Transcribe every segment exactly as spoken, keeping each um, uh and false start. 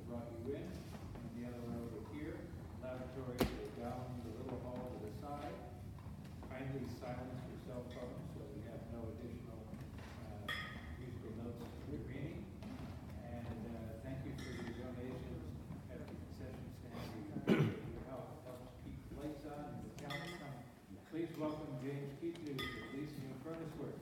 brought you in, and the other one over here. Lavatories are down the little hall to the side. Kindly silence your cell phones so we have no additional uh, musical notes remaining. And uh, thank you for your donations at the concession stand. Your help helps keep the lights on and the counts coming. Please welcome James Keatley of Leasing and Furnace Works.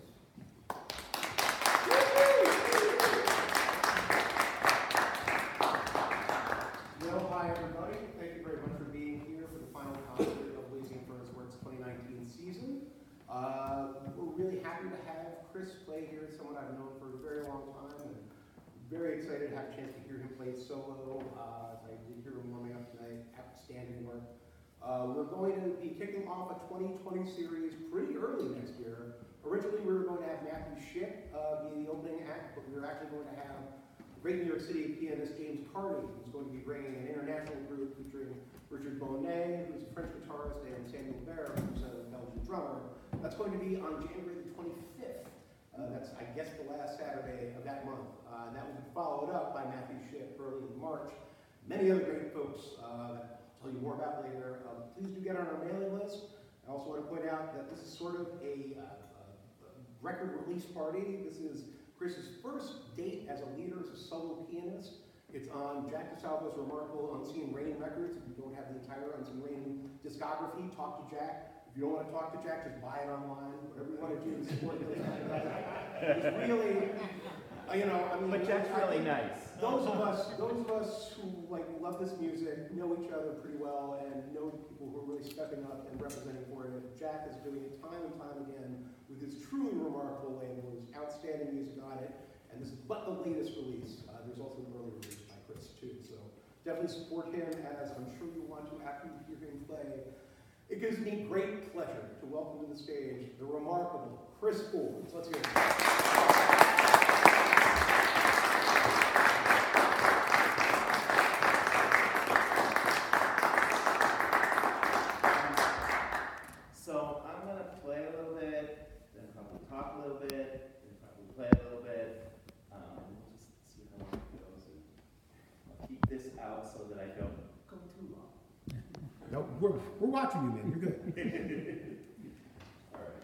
Well, hi everybody. Thank you very much for being here for the final concert of Leasing and Furnace Works twenty nineteen season. Uh, we're really happy to have Chris play here, someone I've known for a very long time, and very excited to have a chance to hear him play solo. Uh, I did hear him warming up tonight. Outstanding work. Uh, we're going to be kicking off a twenty twenty series pretty early next year. Originally, we were going to have Matthew Shipp uh, be the opening act, but we were actually going to have great New York City pianist James Carney, who's going to be bringing an international group featuring Richard Bonnet, who's a French guitarist, and Samuel Baer, who's a Belgian drummer. That's going to be on January the twenty-fifth. Uh, that's, I guess, the last Saturday of that month. Uh, and that will be followed up by Matthew Shipp early in March. Many other great folks uh, that I'll tell you more about later. Uh, please do get on our mailing list. I also want to point out that this is sort of a, uh, a record release party. This is Chris's first date as a leader, as a solo pianist. It's on Jack DeSalvo's remarkable Unseen Rain Records. If you don't have the entire Unseen Rain discography, talk to Jack. If you don't want to talk to Jack, just buy it online. Whatever you want to do to support those guys. It's really, uh, you know, I mean, but Jack's I really nice. Those of us, those of us who like love this music know each other pretty well and know the people who are really stepping up and representing for it. Jack is doing it time and time again with his truly remarkable label, his outstanding music on it. And this is but the latest release. Uh, there's also an early release by Chris too. So definitely support him, as I'm sure you want to after you hear him play. It gives me great pleasure to welcome to the stage the remarkable Chris Forbes. Let's hear it. So I'm going to play a little bit, then probably talk a little bit, then probably play a little bit. Um, we'll just see how long it goes. And I'll keep this out so that I don't go too long. No, we're, we're watching you, man. You're good. All right.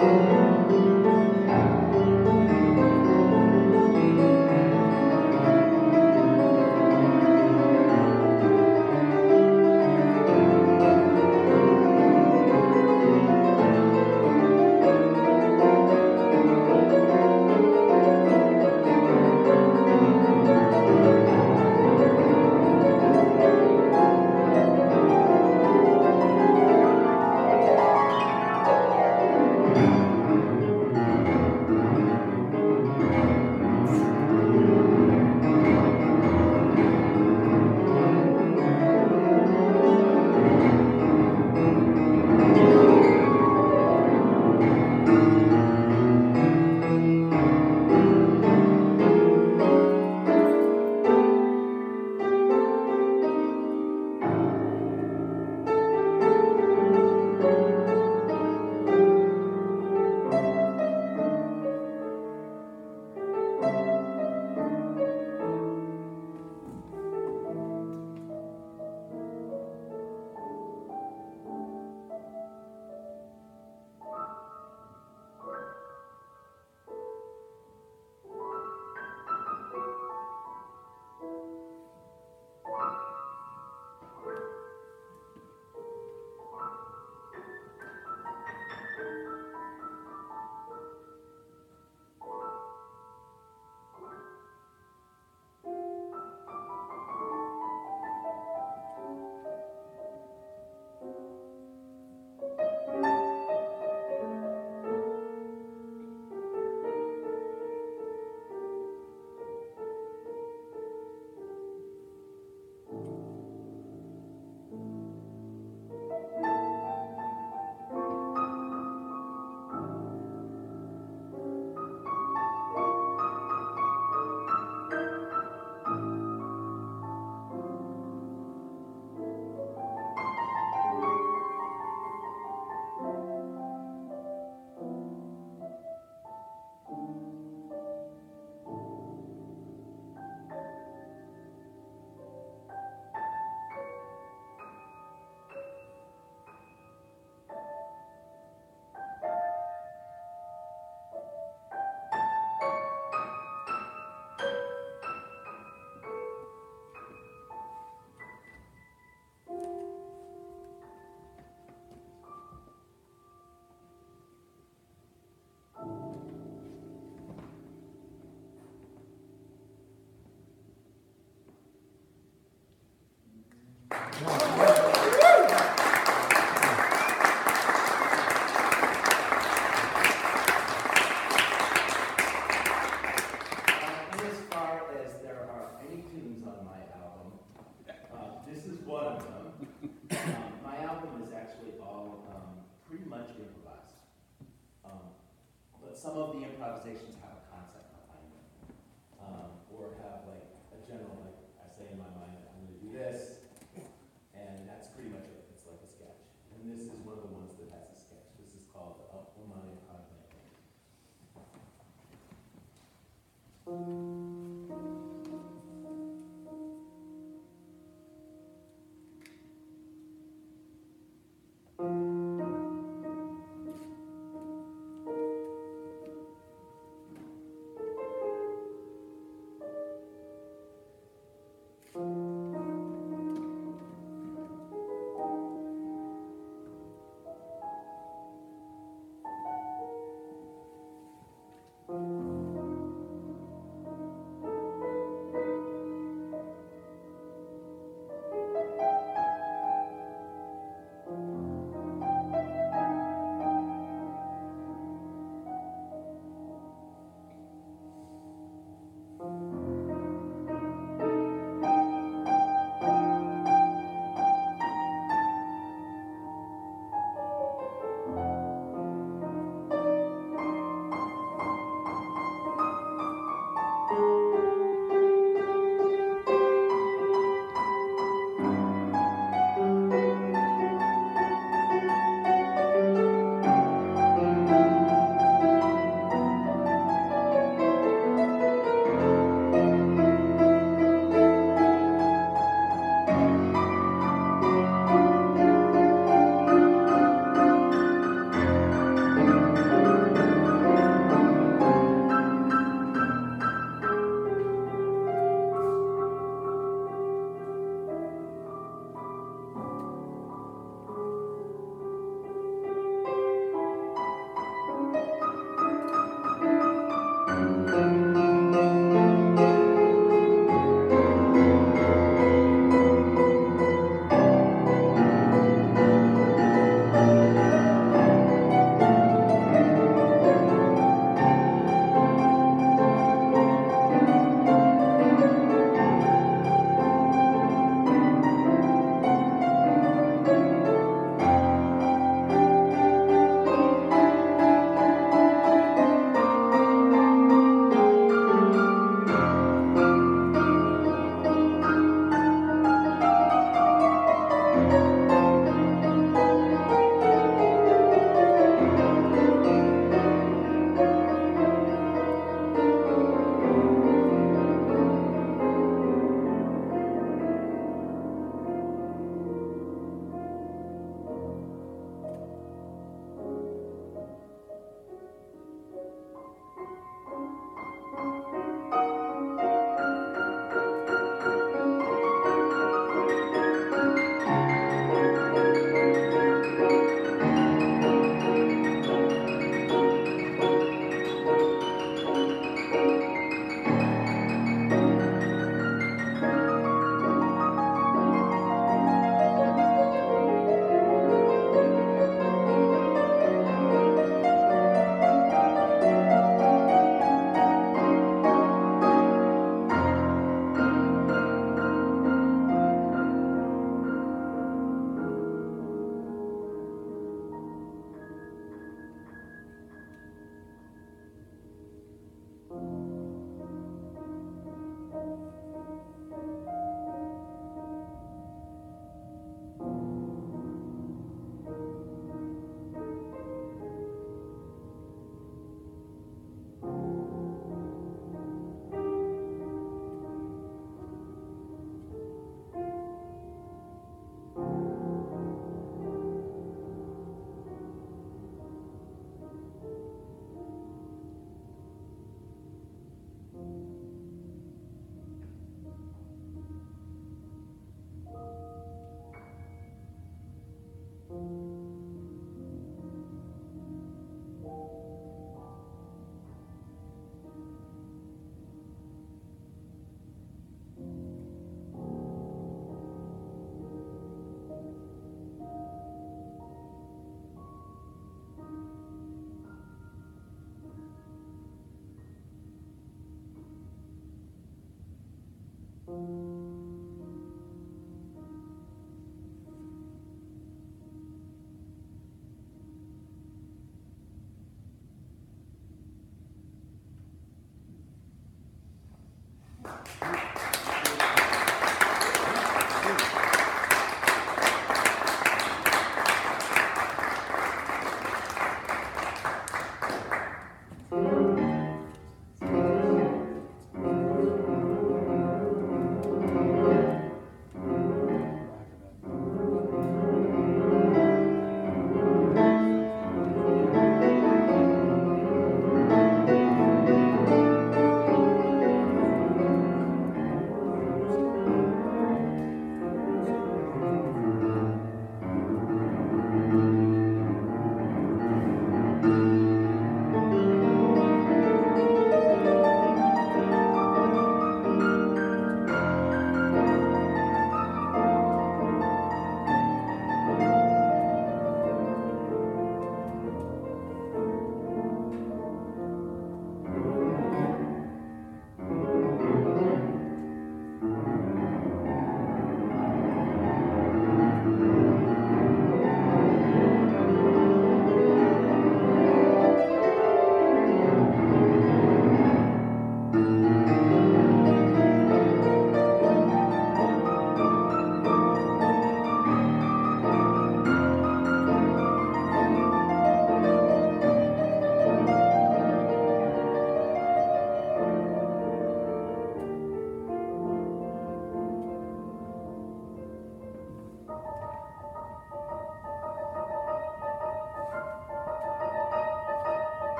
some of the improvisations have a concept behind them, um, or have like a general, like I say in my mind, I'm going to do this, and that's pretty much it. It's like a sketch. And this is one of the ones that has a sketch. This is called the uh, Omani Improv Night.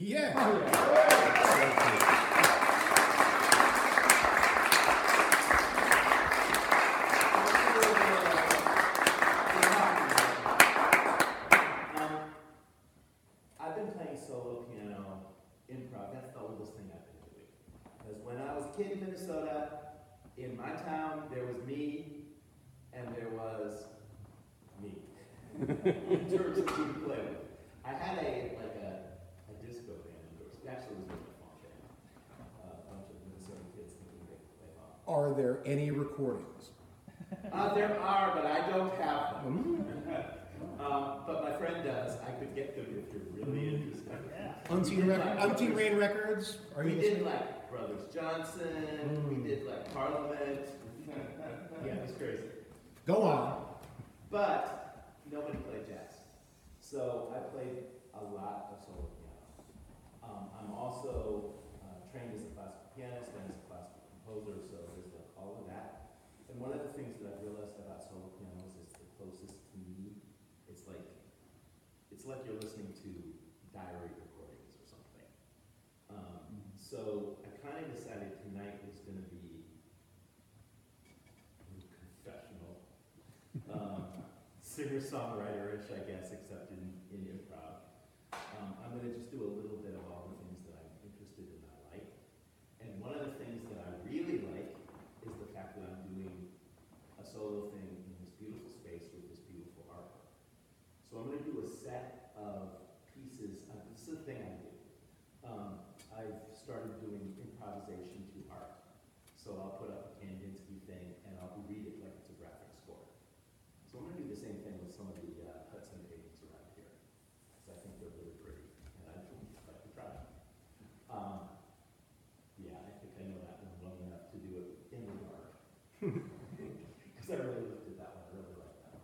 Yeah. Oh, yeah. Um, I've been playing solo piano, improv, that's the oldest thing I've been doing. Because when I was a kid in Minnesota, in my town, there was me, and there was me, in terms of who to play with. I had a, like a, a disco band, it was, actually it was really a fun band. Uh, a bunch of Minnesota kids thinking they could play pop. Are there any recordings? Uh, there are, but I don't have them. um, but my friend does. I could get them if you're really interested. Unseen, rec- Unseen Rain Records? Are We you did listening? like Brothers Johnson, Mm. we did like Parliament. Yeah, it was crazy. Go on. But nobody played jazz. So I played a lot of solo piano. Um, I'm also uh, trained as a classical pianist and as a classical composer, so there's like all of that. And one of the things that I've realized about solo piano is it's the closest to me. It's like, it's like you're listening to diary recordings or something. Um, so I kind of decided tonight was going to be a confessional, um, singer-songwriter-ish, I guess, except in, in improv. Um, I'm going to just do a little bit of all the things that I'm interested in and I like. And one of the things that I really like is the fact that I'm doing a solo thing in this beautiful space with this beautiful artwork. So I'm going to do a set of pieces. Uh, this is the thing I do. Um, I've started doing improvisation to art. So I'll put up a Kandinsky thing and I'll read it like it's a graphic score. So I'm going to do the same thing with some of the uh, Hudson paintings around here. Because I think they're really pretty and I'd like to try them. Um, yeah, I think I know that one well enough to do it in the dark. Because I really looked at that one. I really like that one.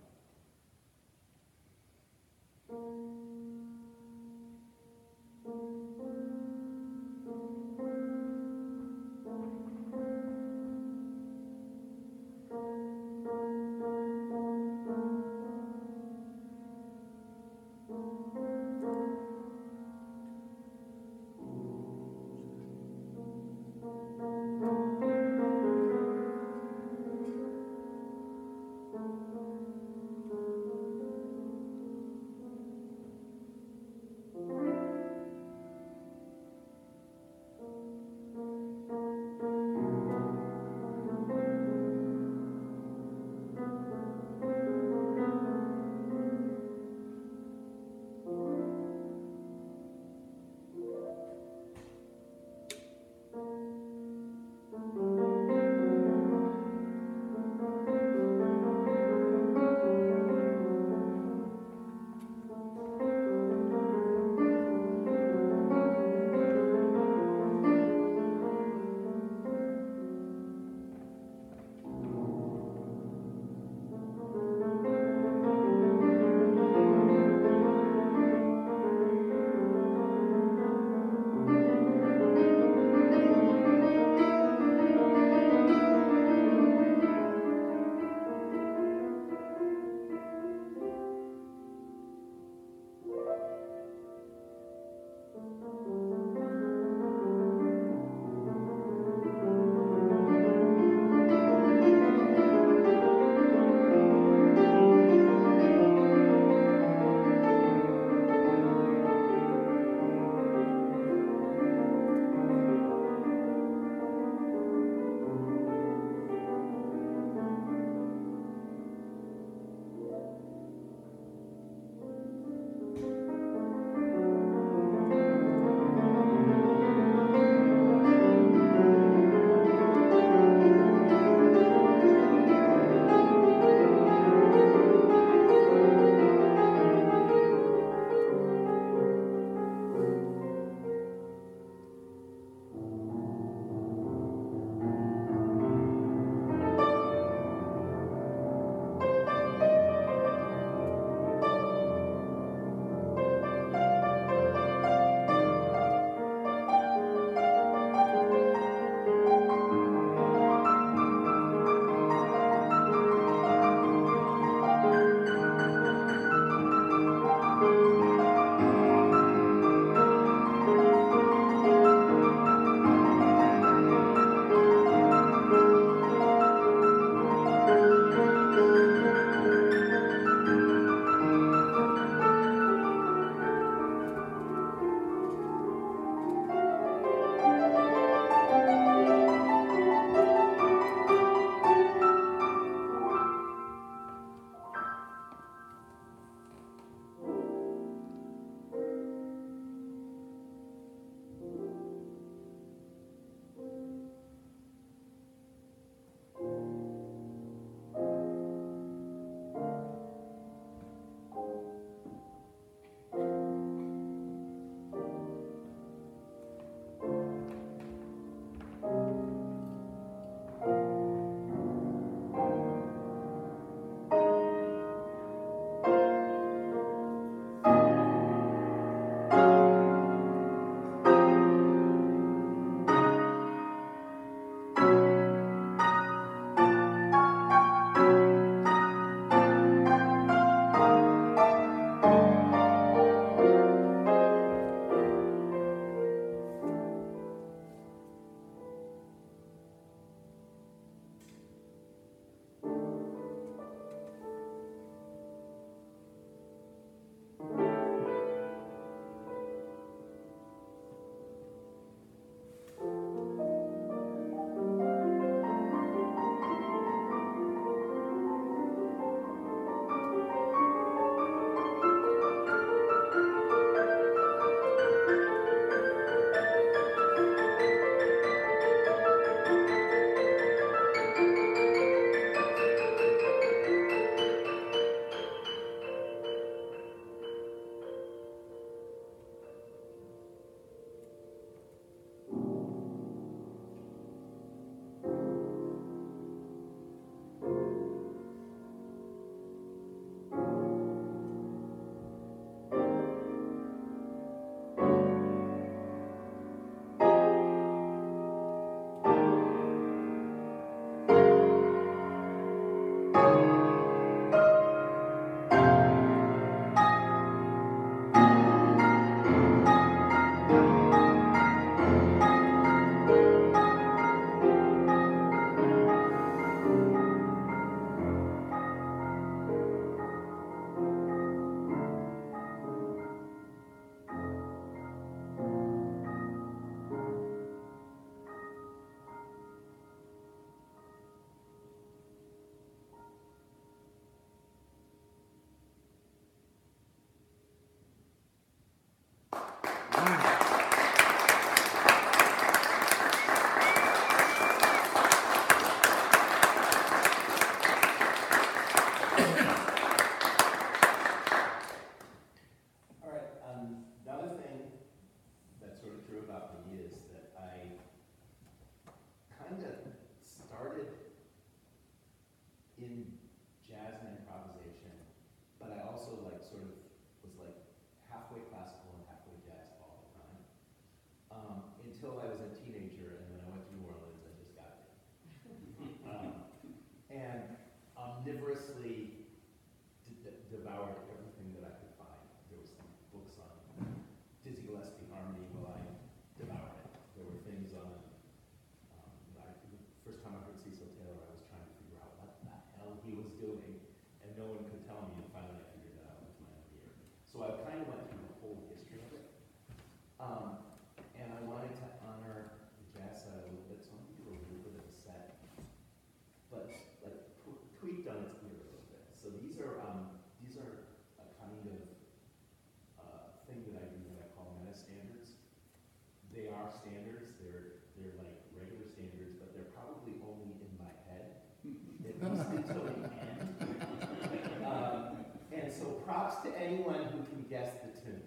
props to anyone who can guess the tune.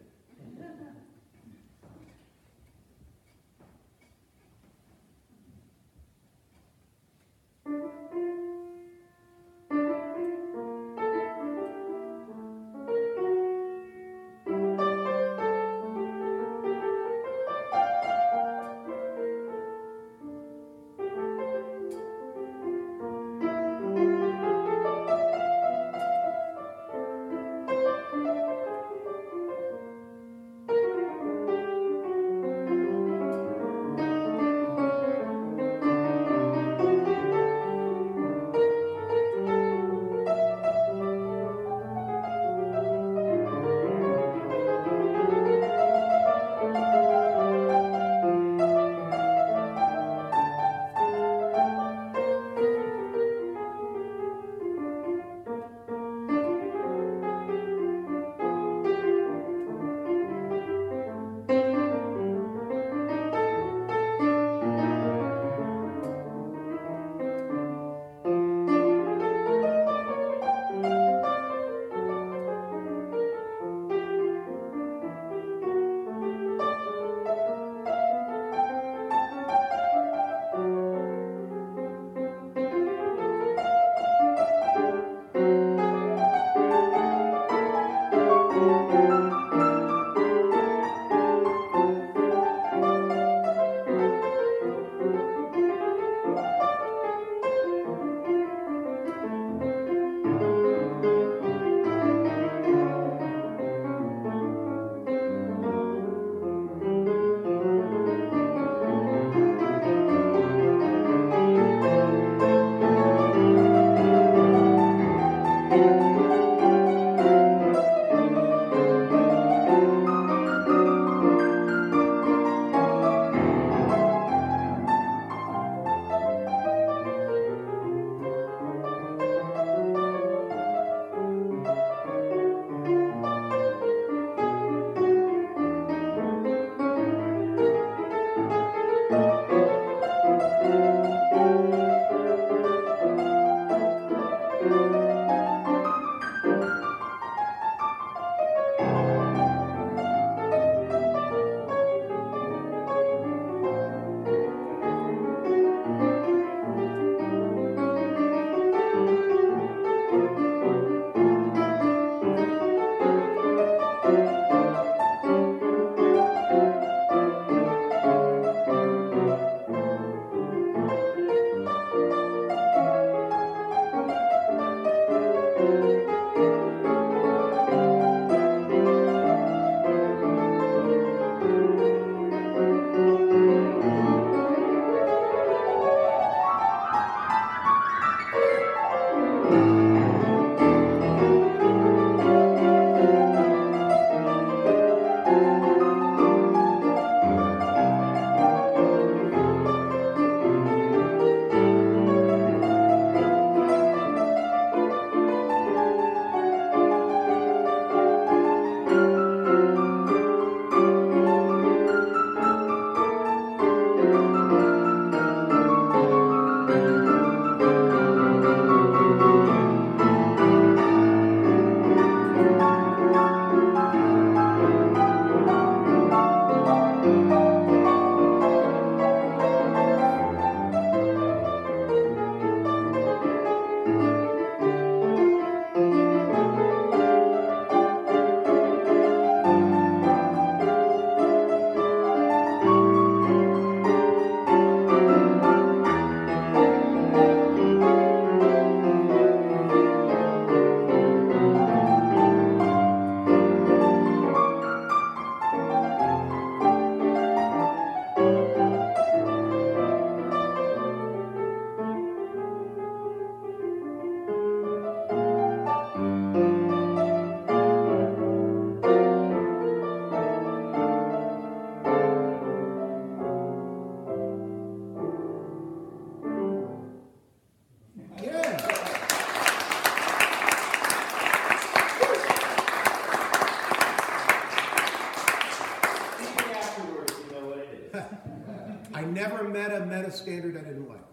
I never met a meta standard I didn't like.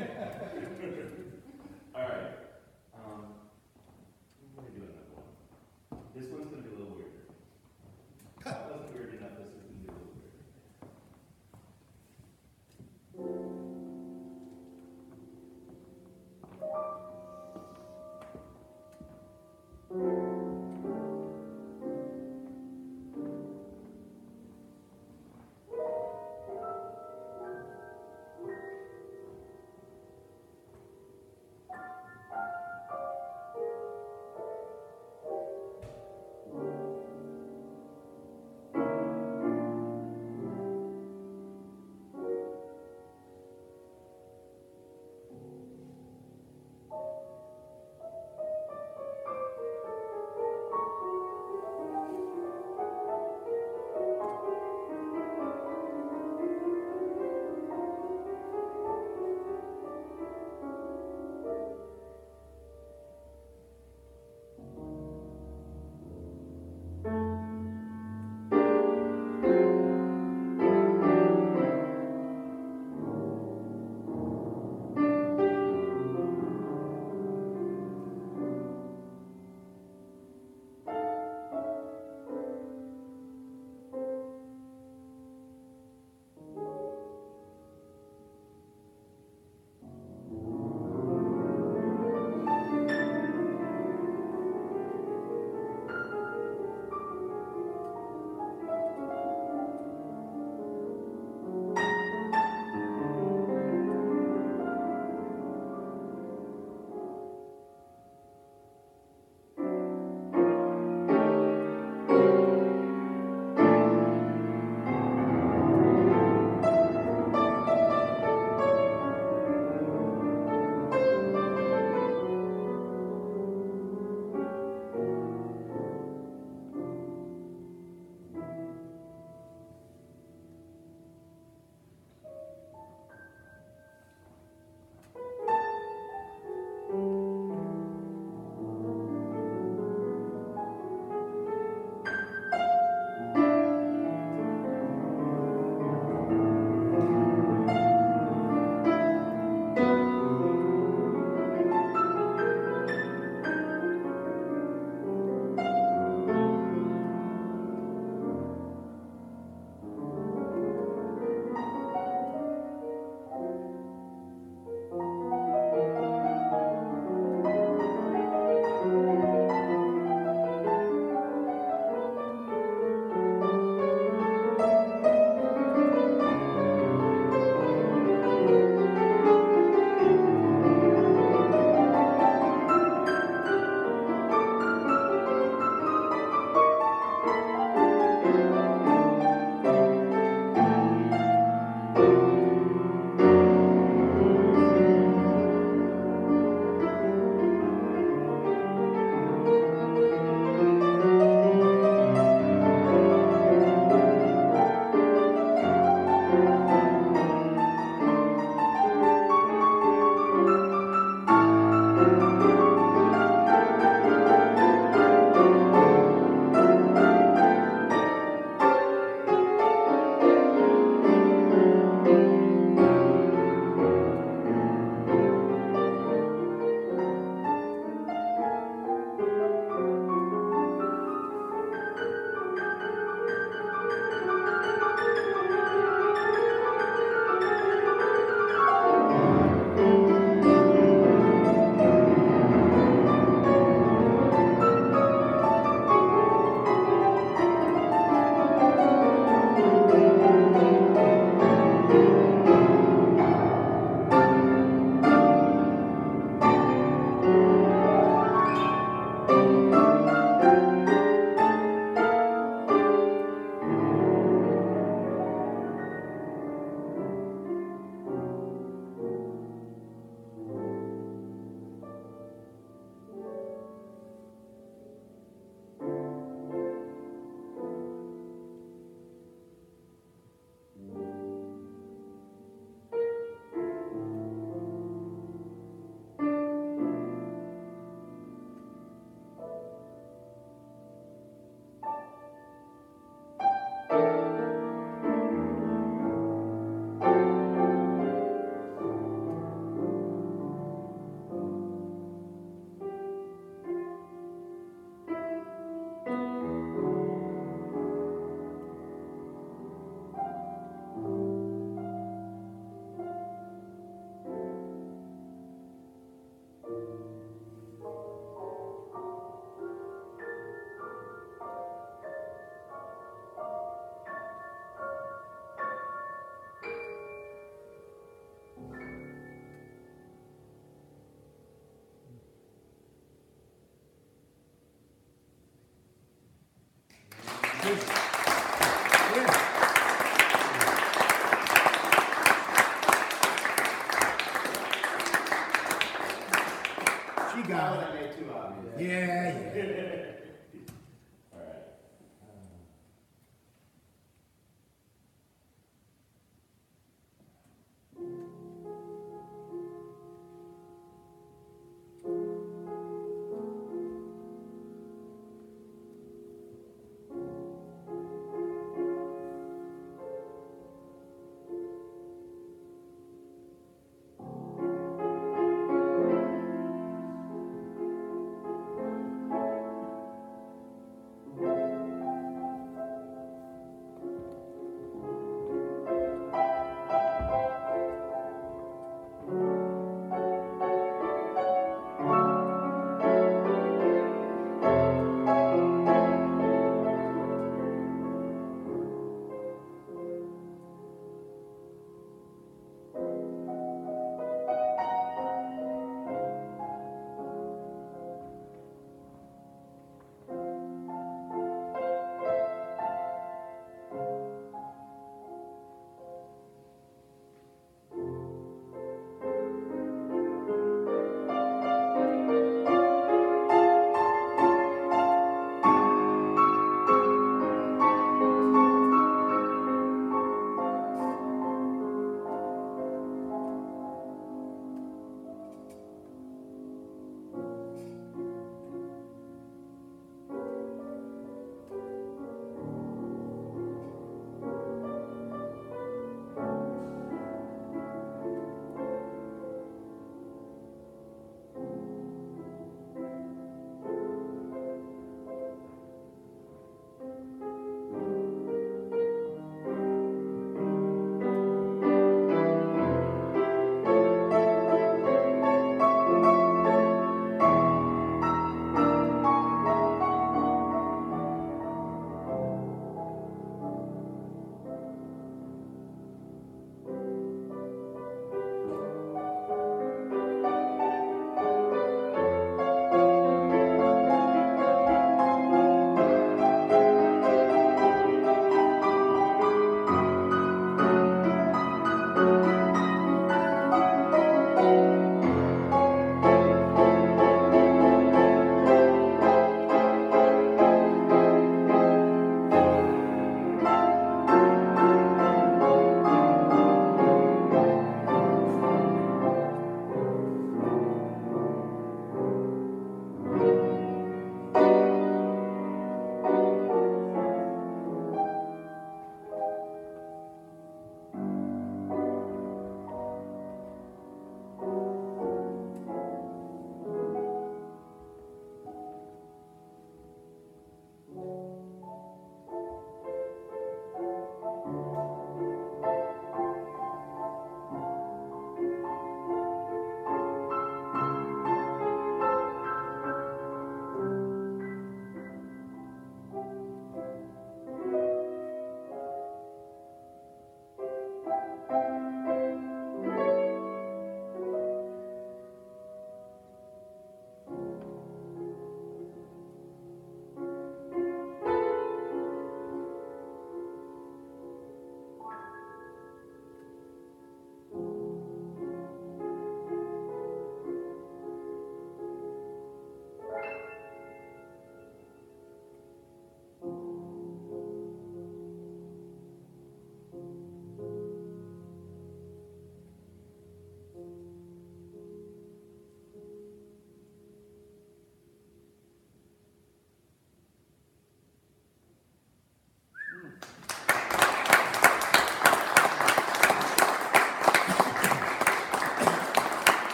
All right. Um, I'm going to do another one.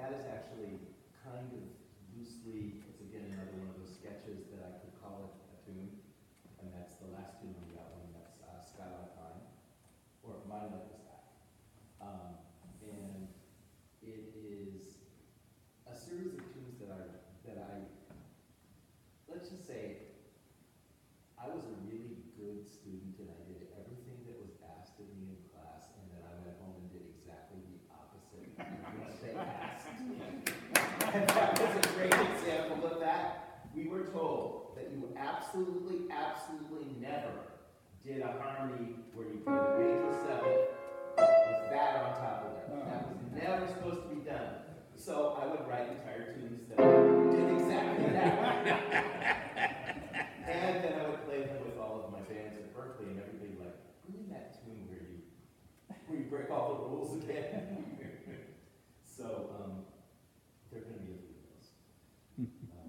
that is actually kind of loosely, it's again another one of those sketches that I could call it a tune. And that's the last tune on that one, that's uh, Sky Like Mine, or Mine Like the Sky. Um, and it is a series of tunes that I, that I, let's just say, I was a really good student and I did everything that was asked of me in class, and then I went home and did exactly the opposite of what they asked. And that was a great example of that. We were told that you absolutely, absolutely never did a harmony where you played a major seventh with that on top of it. That was never supposed to be done. So I would write entire tunes that did exactly that. And then I would play them with all of my bands at Berkeley, and everybody like, really that tune where you where you break all the rules again. So um, there are going to be a few of those. Uh,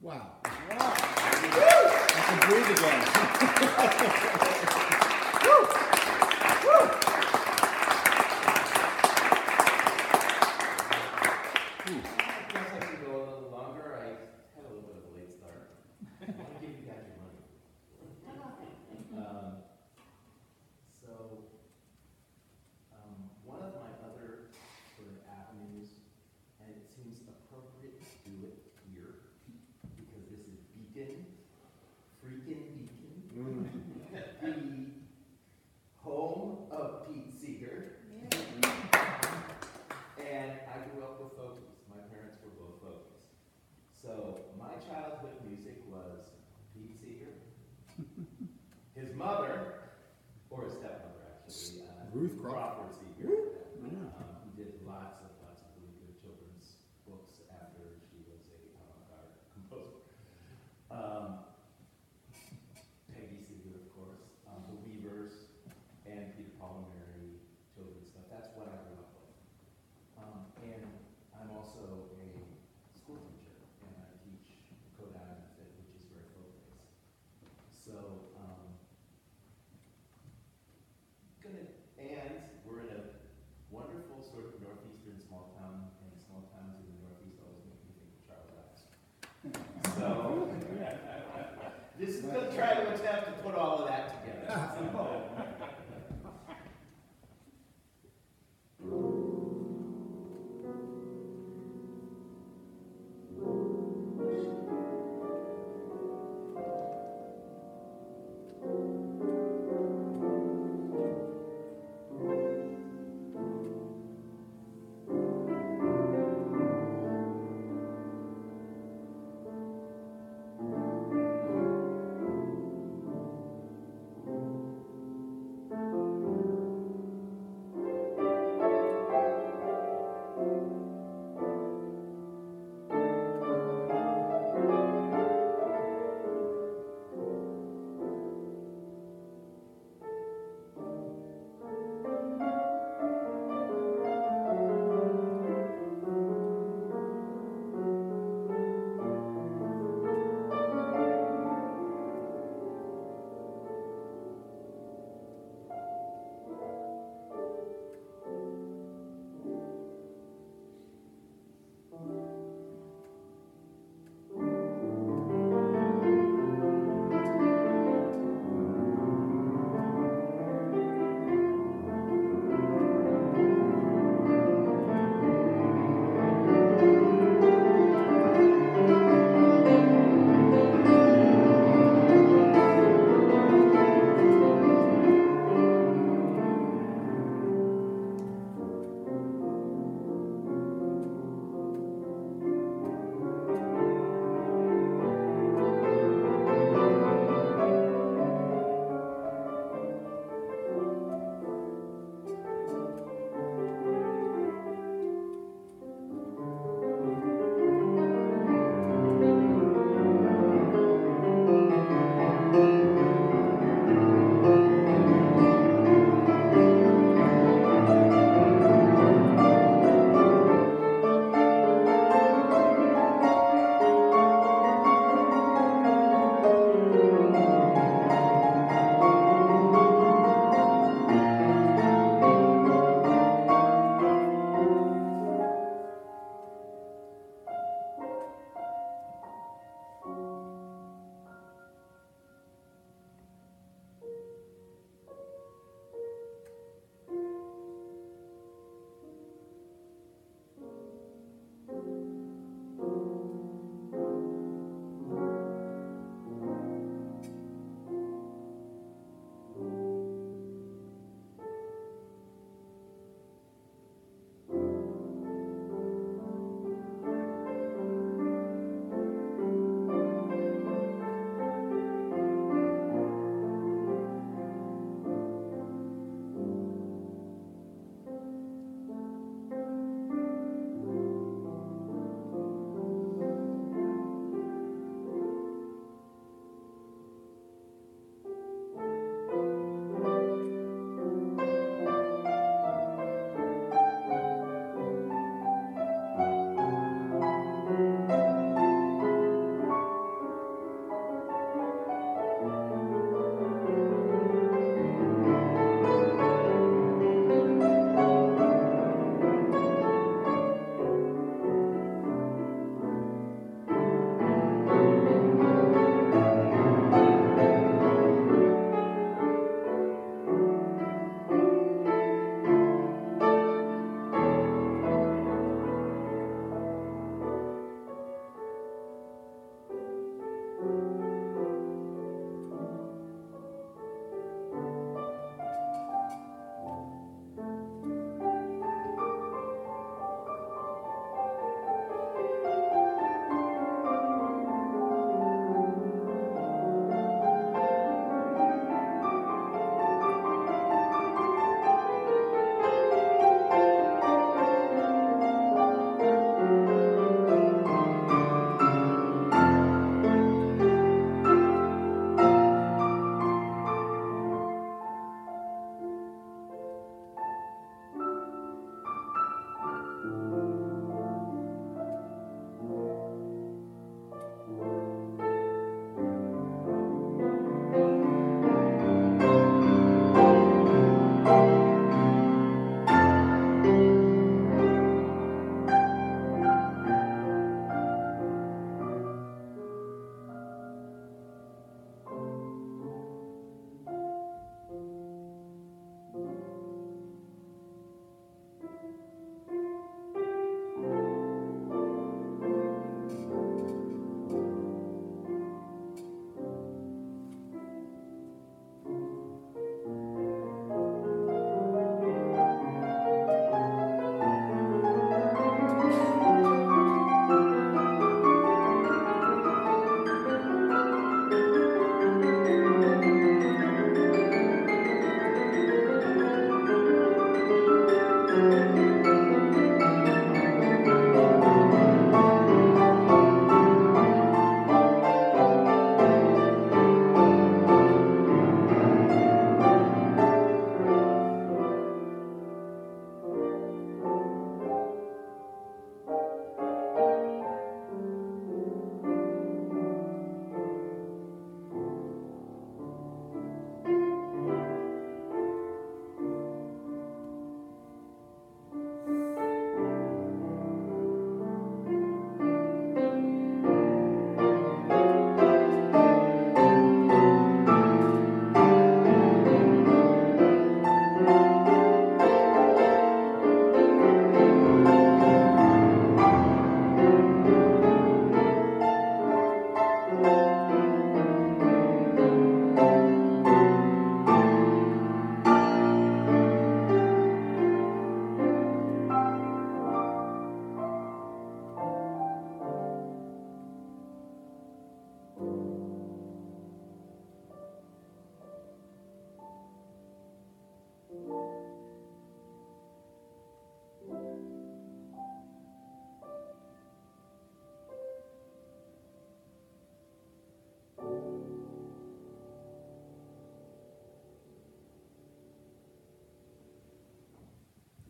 Wow. I can breathe again. I guess I could go a little longer. I had a little bit of a late start. I want to give you guys your money. Um, so, um, one of my other sort of avenues, and it seems appropriate to do it here, because this is Beacon, freaking Beacon, the home of Pete Seeger. And I grew up with folkies. My parents were both folkies. So my childhood music was Pete Seeger. His mother, or his stepmother actually, uh, Ruth Crawford. Crawford Seeger, um, who did lots of lots of really good children's books after she was a avant-garde composer. Um, Peggy Seeger, of course, um, the Weavers, and Peter Paul and Mary children's stuff. That's what I grew up with. Um, and I'm also a school teacher, and I teach Kodály method, which is very folk-based. So, um, gonna, and we're in a wonderful sort of northeastern small town, and small towns in the northeast always make me think of Charles Ives. So, this is gonna try to attempt to put all of that together. So,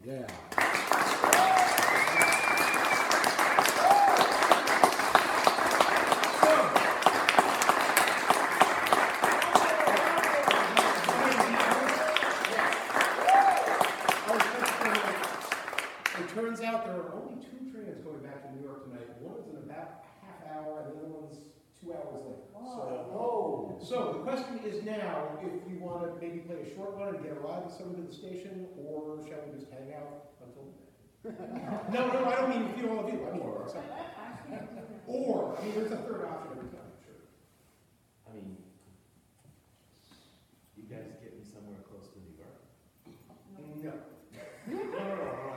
Yeah. It turns out there are only two trains going back to New York tonight. One is in about a half hour, and the other one's two hours later. So, so the question is now, if you want to maybe play a short one and get a ride with someone to the station, or shall we just hang out until? No, no, I don't mean if you all of you. I mean, or, or I mean, there's a third option every time, sure. I mean, you guys get me somewhere close to New York? No. No, no, no, no.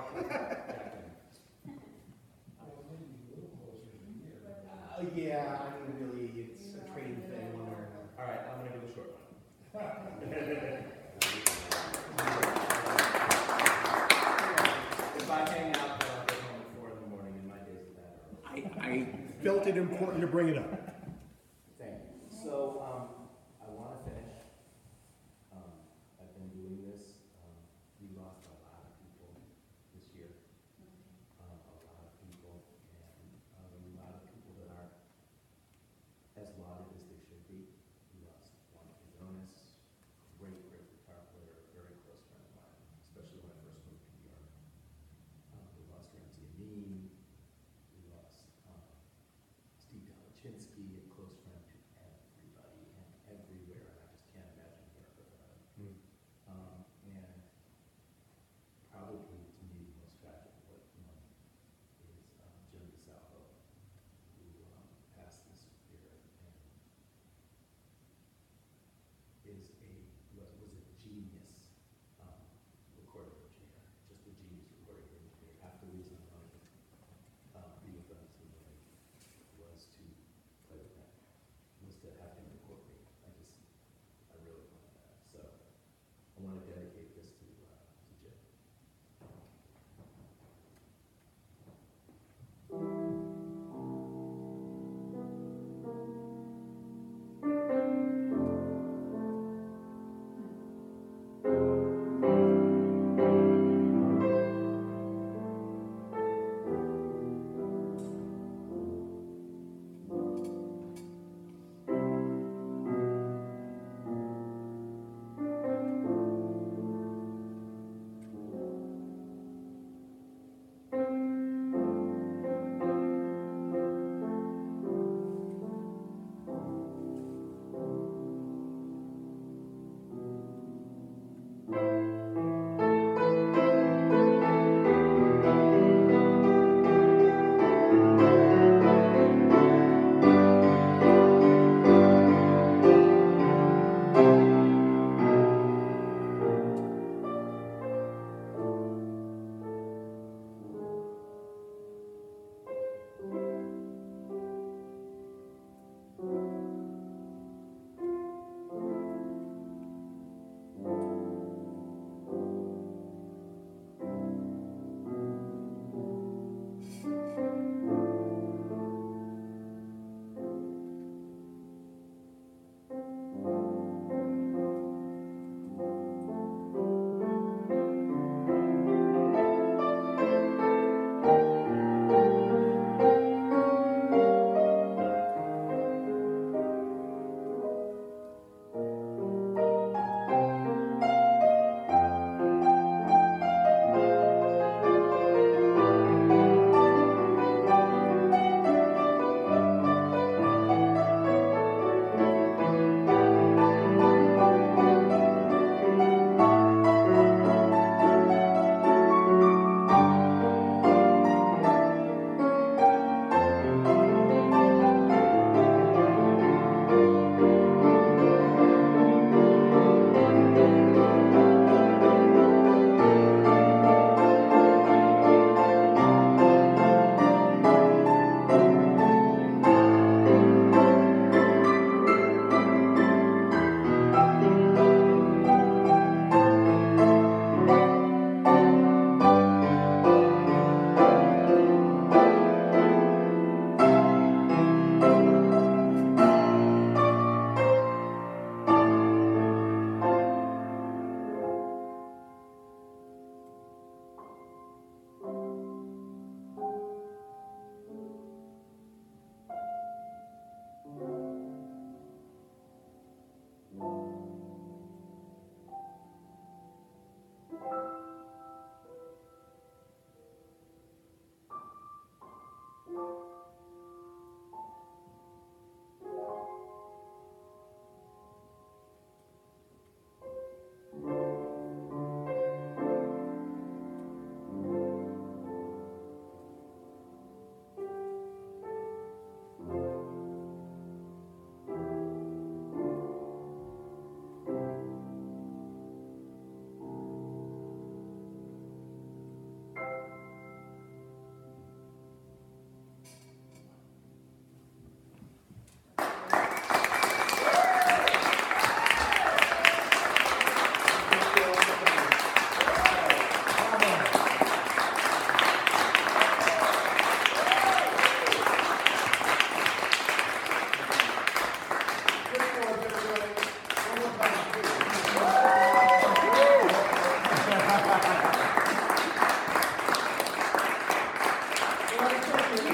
Uh, yeah, I mean, really, it's a train thing one way or another. All right, I'm gonna do the short one. If I hang out, then I'll get home at four in the morning, and my days are that early. I, I felt it important to bring it up. Thank you. So, um, I wanna finish. Um, I've been doing this, um, we lost a lot of people this year. Um, a lot of people, and, um, a lot of people that aren't as lauded as they should be. We lost one kid Jonas, great, great guitar player, very close friend of mine, especially when I first moved to New York. Um, we lost Ramsey Amin, we lost, um, Steve Dalachinsky,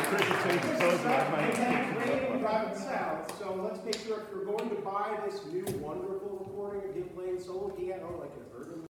Chris has changed the clothes around my. And then rain and driving south, so let's make sure if you're going to buy this new wonderful recording of him playing solo piano like a